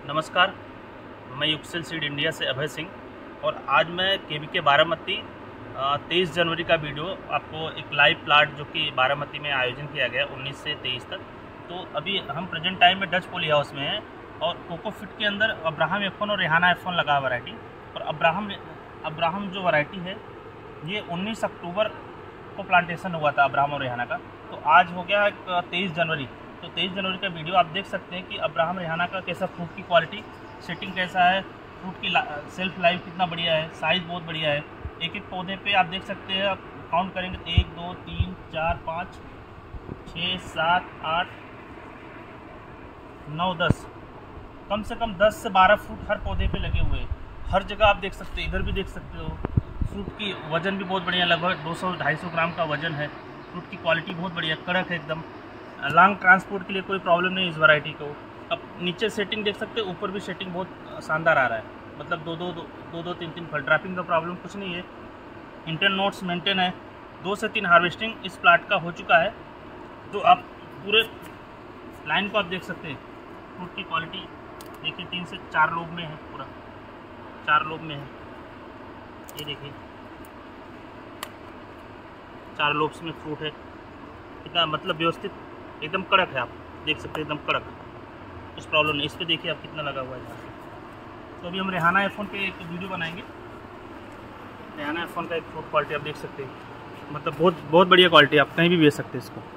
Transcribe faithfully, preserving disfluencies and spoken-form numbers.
नमस्कार, मैं युक्सेल seed India से अभय सिंह और आज मैं केवी के बारामती तेईस जनवरी का वीडियो आपको एक लाइव प्लाट जो कि बारामती में आयोजन किया गया उन्नीस से तेईस तक। तो अभी हम प्रेजेंट टाइम में डच पोली हाउस में हैं और कोकोफिट के अंदर अब्राहम एफ वन और रेहाना एफ वन लगा वैरायटी। और अब्राहम अब्राहम जो वैरायटी है ये उन्नीस अक्टूबर को प्लांटेशन हुआ था अब्राहम और रेहाना का। तो आज हो गया तेईस जनवरी। तो तेईस जनवरी का वीडियो आप देख सकते हैं कि अब्राहम रेहाना का कैसा फ्रूट की क्वालिटी सेटिंग कैसा है, फ्रूट की सेल्फ लाइफ कितना बढ़िया है, साइज़ बहुत बढ़िया है। एक एक पौधे पे आप देख सकते हैं, आप काउंट करेंगे तो एक दो तीन चार पाँच छः सात आठ नौ दस, कम से कम दस से बारह फ्रूट हर पौधे पे लगे हुए हैं। हर जगह आप देख सकते हैं, इधर भी देख सकते हो। फ्रूट की वज़न भी बहुत बढ़िया, लगभग दो सौ ढाई सौ ग्राम का वज़न है। फ्रूट की क्वालिटी बहुत बढ़िया, कड़क है एकदम। लॉन्ग ट्रांसपोर्ट के लिए कोई प्रॉब्लम नहीं इस वैरायटी को। अब नीचे सेटिंग देख सकते हैं, ऊपर भी सेटिंग बहुत शानदार आ रहा है, मतलब दो दो दो दो, दो तीन तीन फल। ड्रैपिंग का प्रॉब्लम कुछ नहीं है, इंटर नोट्स मेंटेन है। दो से तीन हार्वेस्टिंग इस प्लाट का हो चुका है। तो आप पूरे लाइन को आप देख सकते हैं। फ्रूट की क्वालिटी देखिए, तीन से चार लोब में है, पूरा चार लोब में है। ये देखिए चार लोब्स में फ्रूट है, कितना मतलब व्यवस्थित, एकदम कड़क है। आप देख सकते हैं एकदम कड़क, कुछ प्रॉब्लम नहीं। इस पर देखिए आप कितना लगा हुआ है यहाँ पे। तो अभी हम रेहाना एफ वन पे एक वीडियो बनाएंगे। रेहाना एफ वन का एक फ्रूट क्वालिटी आप देख सकते हैं, मतलब बहुत बहुत बढ़िया क्वालिटी, आप कहीं भी बेच सकते हैं इसको।